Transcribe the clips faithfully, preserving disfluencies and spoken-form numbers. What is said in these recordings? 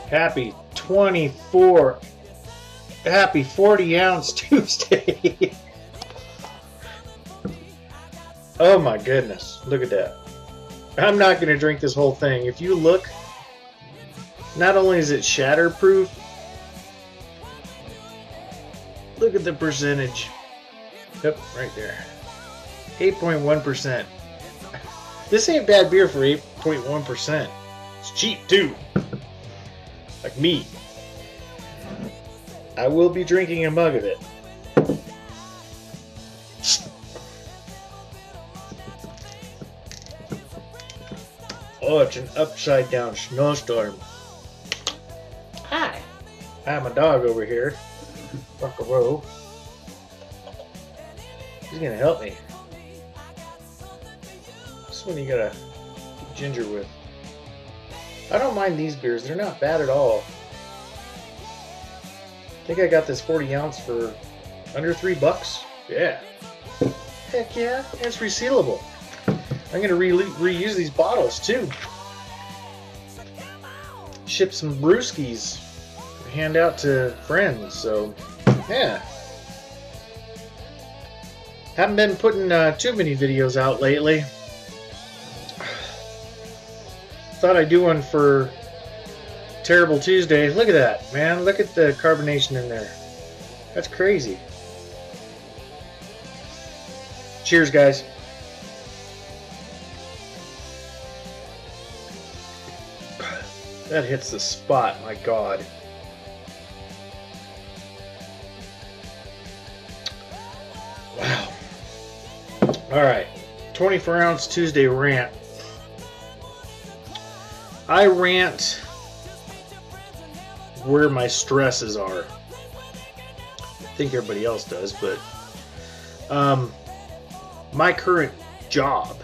Happy twenty-four, happy forty ounce Tuesday. Oh my goodness, look at that. I'm not going to drink this whole thing. If you look, not only is it shatterproof, look at the percentage. Yep, right there. eight point one percent. This ain't bad beer for eight point one percent. It's cheap too. Like me. I will be drinking a mug of it. Oh, it's an upside down snowstorm. Hi. Hi, my dog over here. Buckaroo. He's gonna help me. This one you gotta keep ginger with. I don't mind these beers, they're not bad at all. I think I got this forty ounce for under three bucks. Yeah. Heck yeah, and it's resealable. I'm gonna re reuse these bottles too. Ship some brewskis, hand out to friends. So, yeah. Haven't been putting uh, too many videos out lately. Thought I'd do one for Terrible Tuesday. Look at that, man. Look at the carbonation in there. That's crazy. Cheers, guys. That hits the spot, my God. Wow. Alright, twenty-four ounce Tuesday rant. I rant where my stresses are. I think everybody else does, but um, my current job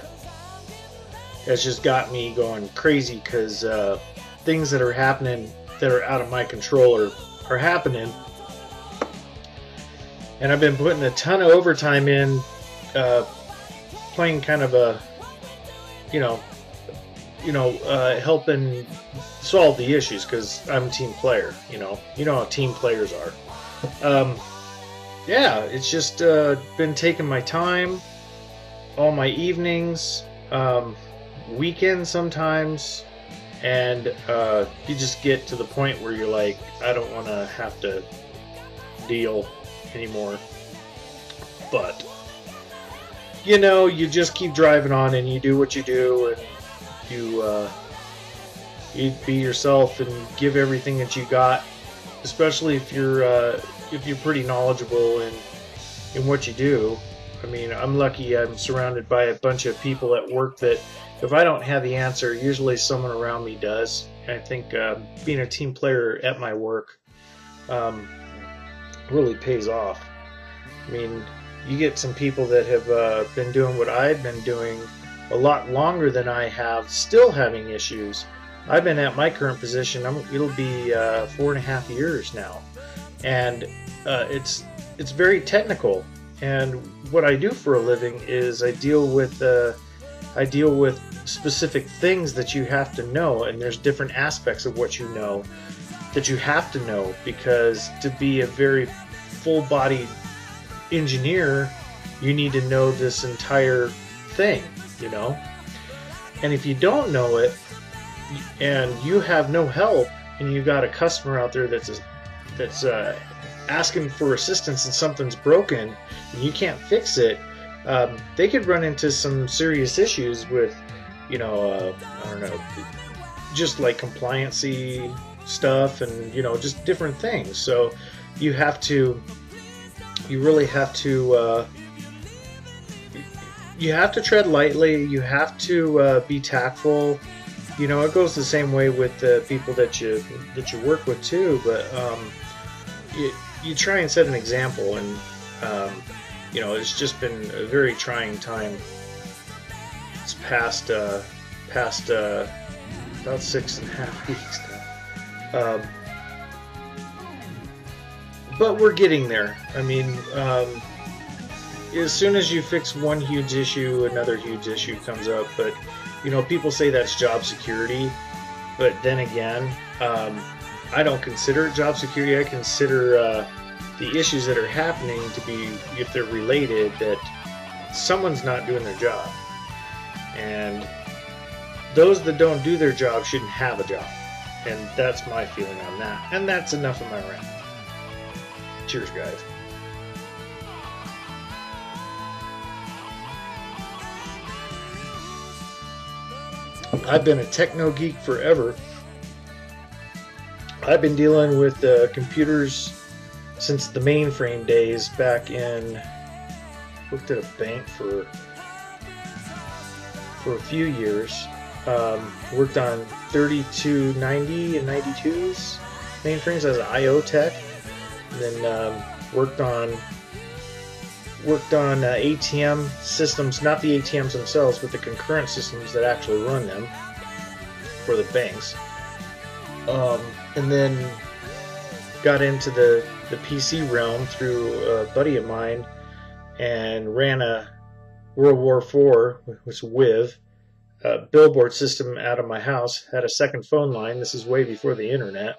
has just got me going crazy because uh, things that are happening that are out of my control are, are happening. And I've been putting a ton of overtime in, uh, playing kind of a, you know, you know, uh, helping solve the issues because I'm a team player, you know. You know how team players are. Um, yeah, it's just uh, been taking my time, all my evenings, um, weekends sometimes, and uh, you just get to the point where you're like, I don't want to have to deal anymore. But, you know, you just keep driving on and you do what you do, and you uh, you be yourself and give everything that you got, especially if you're uh, if you're pretty knowledgeable in in what you do. I mean, I'm lucky I'm surrounded by a bunch of people at work that if I don't have the answer, usually someone around me does. And I think uh, being a team player at my work um, really pays off. I mean, you get some people that have uh, been doing what I've been doing a lot longer than I have, still having issues. I've been at my current position, I'm, it'll be uh, four and a half years now. And uh, it's, it's very technical. And what I do for a living is I deal with uh, I deal with specific things that you have to know, and there's different aspects of what you know that you have to know, because to be a very full-bodied engineer, you need to know this entire thing, you know. And if you don't know it, and you have no help, and you got a customer out there that's a, that's uh, asking for assistance and something's broken and you can't fix it, um, they could run into some serious issues with, you know, uh, I don't know, just like compliancy stuff and, you know, just different things. So you have to, you really have to, uh, you have to tread lightly, you have to uh, be tactful. You know, it goes the same way with the people that you that you work with too, but um, you, you try and set an example, and um, you know, it's just been a very trying time. It's past uh, past uh, about six and a half weeks now, um, but we're getting there. I mean, um, as soon as you fix one huge issue, another huge issue comes up. But you know, people say that's job security, but then again, um, I don't consider it job security. I consider uh, the issues that are happening to be, if they're related, that someone's not doing their job. And those that don't do their job shouldn't have a job. And that's my feeling on that. And that's enough of my rant. Cheers, guys. I've been a techno geek forever. I've been dealing with uh, computers since the mainframe days back in, worked at a bank for for a few years. Um, worked on thirty-two ninety and ninety-twos mainframes as an I O tech. And then um, worked on worked on uh, A T M systems, not the A T Ms themselves, but the concurrent systems that actually run them for the banks. Um, and then got into the, the P C realm through a buddy of mine and ran a World War Four, which was W I V, a billboard system out of my house. Had a second phone line. This is way before the internet.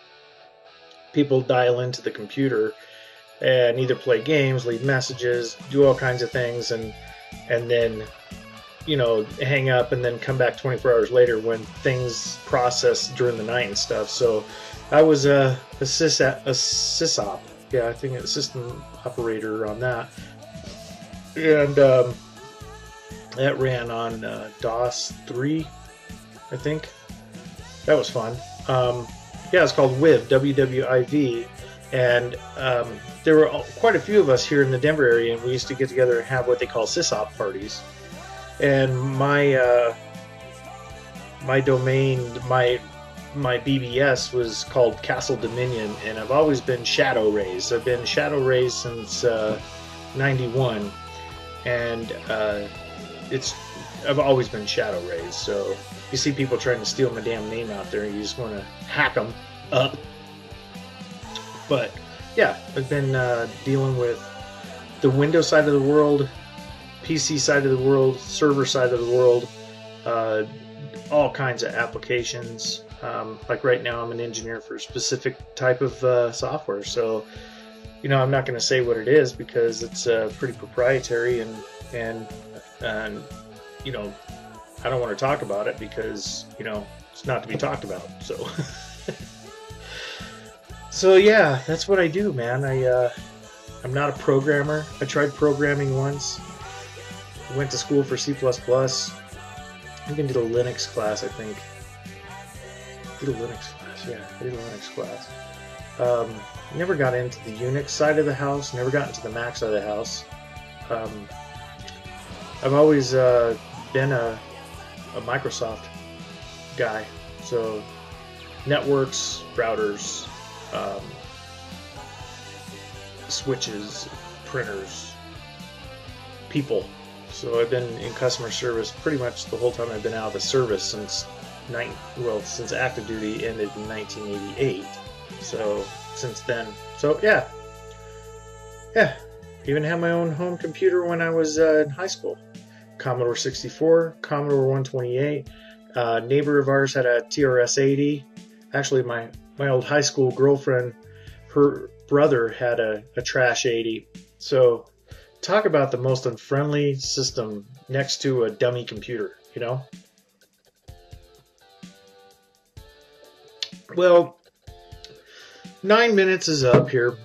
People dial into the computer and either play games, leave messages, do all kinds of things, and and then, you know, hang up and then come back twenty-four hours later when things process during the night and stuff. So I was a, a, sys, a sysop, yeah, I think a system operator on that. And um, that ran on uh, DOS three, I think. That was fun. Um, yeah, it's called W I V, W W I V. And um, there were quite a few of us here in the Denver area, and we used to get together and have what they call sysop parties. And my uh, my domain, my my B B S was called Castle Dominion, and I've always been ShadowRayz. I've been ShadowRayz since uh, ninety-one, and uh, it's I've always been ShadowRayz. So you see people trying to steal my damn name out there, you just want to hack them up. But yeah, I've been uh, dealing with the Windows side of the world, P C side of the world, server side of the world, uh, all kinds of applications. Um, like right now I'm an engineer for a specific type of uh, software. So, you know, I'm not going to say what it is because it's uh, pretty proprietary, and, and, and, you know, I don't want to talk about it because, you know, it's not to be talked about. So, so yeah, that's what I do, man. I, uh, I'm not a programmer. I tried programming once. Went to school for C plus plus. I even did a Linux class, I think. Did a Linux class, yeah. I did a Linux class. Um, never got into the Unix side of the house. Never got into the Mac side of the house. Um, I've always uh, been a, a Microsoft guy. So networks, routers, um, switches, printers, people. So I've been in customer service pretty much the whole time I've been out of the service since nine, well, since active duty ended in nineteen eighty-eight. So since then, so yeah, yeah. Even had my own home computer when I was uh, in high school. Commodore sixty-four, Commodore one twenty-eight. Uh, neighbor of ours had a T R S eighty. Actually, my my old high school girlfriend, her brother had a, a trash eighty. So talk about the most unfriendly system next to a dummy computer, you know? Well, nine minutes is up here.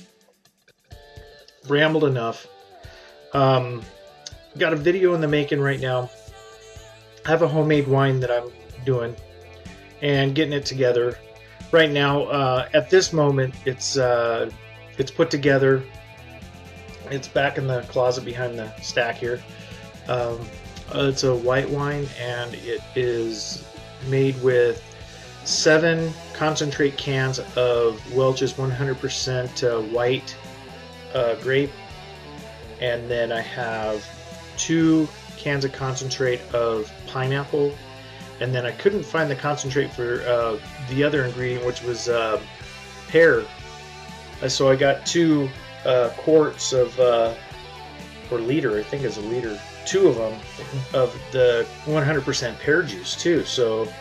Rambled enough. Um, got a video in the making right now. I have a homemade wine that I'm doing and getting it together. Right now, uh, at this moment, it's uh, it's put together. It's back in the closet behind the stack here. Um, it's a white wine, and it is made with seven concentrate cans of Welch's one hundred percent uh, white uh, grape, and then I have two cans of concentrate of pineapple, and then I couldn't find the concentrate for uh, the other ingredient, which was uh, pear. Uh, so I got two uh, quarts of, uh, or liter, I think it's a liter, two of them of the one hundred percent pear juice too. So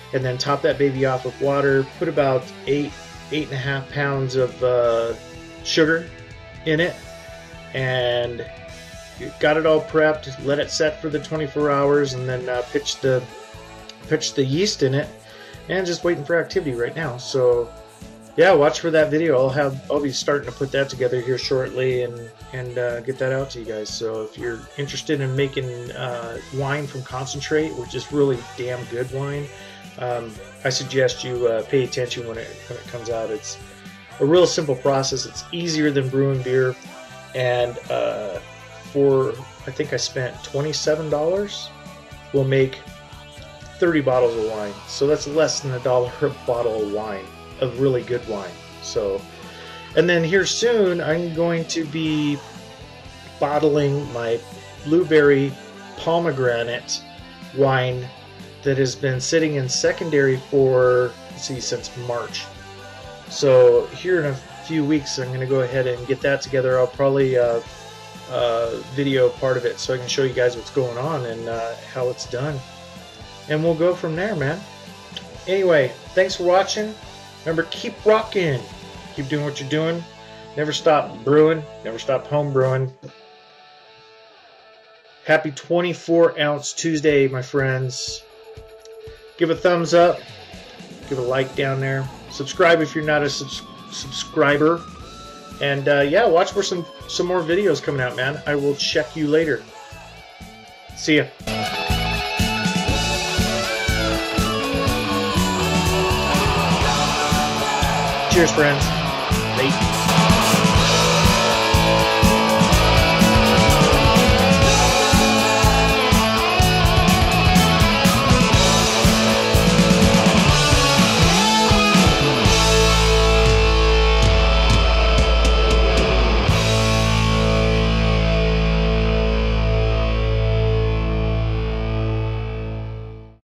and then top that baby off with water. Put about eight, eight and a half pounds of uh, sugar in it, and got it all prepped. Let it set for the twenty-four hours, and then uh, pitch the pitch the yeast in it, and just waiting for activity right now. So yeah, watch for that video. I'll have I'll be starting to put that together here shortly, and and uh, get that out to you guys. So if you're interested in making uh, wine from concentrate, which is really damn good wine, um, I suggest you uh, pay attention when it when it comes out. It's a real simple process. It's easier than brewing beer, and uh, for I think I spent twenty-seven dollars. We'll make thirty bottles of wine. So that's less than a dollar a bottle of wine, of really good wine. So, and then here soon I'm going to be bottling my blueberry pomegranate wine that has been sitting in secondary for, let's see, since March. So here in a few weeks I'm going to go ahead and get that together. I'll probably uh, uh, video part of it so I can show you guys what's going on and uh, how it's done. And we'll go from there, man. Anyway, thanks for watching. Remember, keep rocking. Keep doing what you're doing. Never stop brewing. Never stop home brewing. Happy twenty-four ounce Tuesday, my friends. Give a thumbs up. Give a like down there. Subscribe if you're not a subs subscriber. And uh, yeah, watch for some, some more videos coming out, man. I will check you later. See ya. Cheers, friends. Late.